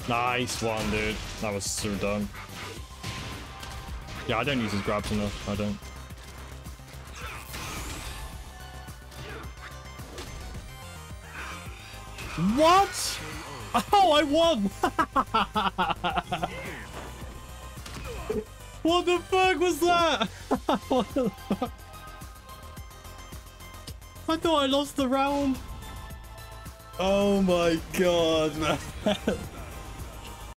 Nice one, dude. That was so dumb. Yeah, I don't use his grabs enough. I don't. What? Oh, I won! What the fuck was that? What the fuck? I thought I lost the round. Oh my god, man.